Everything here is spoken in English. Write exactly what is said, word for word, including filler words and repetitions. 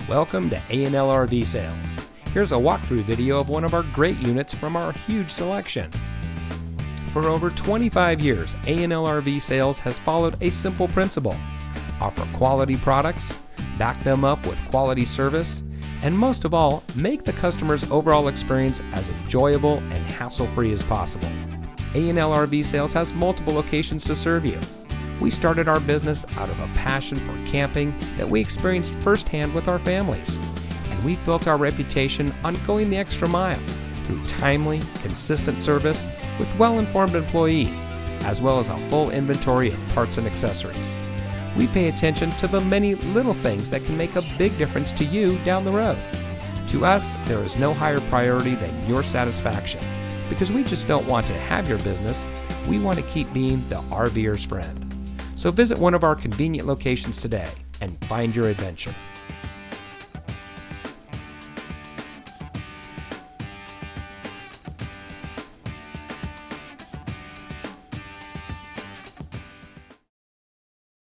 Welcome to A and L R V Sales. Here's a walkthrough video of one of our great units from our huge selection. For over twenty-five years, A and L R V Sales has followed a simple principle: offer quality products, back them up with quality service, and most of all, make the customer's overall experience as enjoyable and hassle-free as possible. A and L R V Sales has multiple locations to serve you. We started our business out of a passion for camping that we experienced firsthand with our families, and we've built our reputation on going the extra mile through timely, consistent service with well-informed employees, as well as a full inventory of parts and accessories. We pay attention to the many little things that can make a big difference to you down the road. To us, there is no higher priority than your satisfaction, because we just don't want to have your business, we want to keep being the RVer's friend. So visit one of our convenient locations today and find your adventure.